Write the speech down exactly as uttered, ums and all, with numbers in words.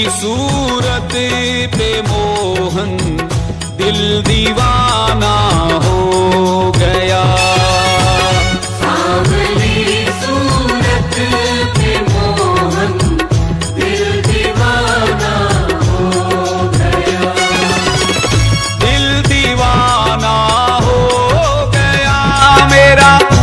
सूरत पे मोहन दिल दीवाना हो गया। सांवली सूरत पे मोहन दिल दीवाना हो गया। दिल दीवाना हो गया मेरा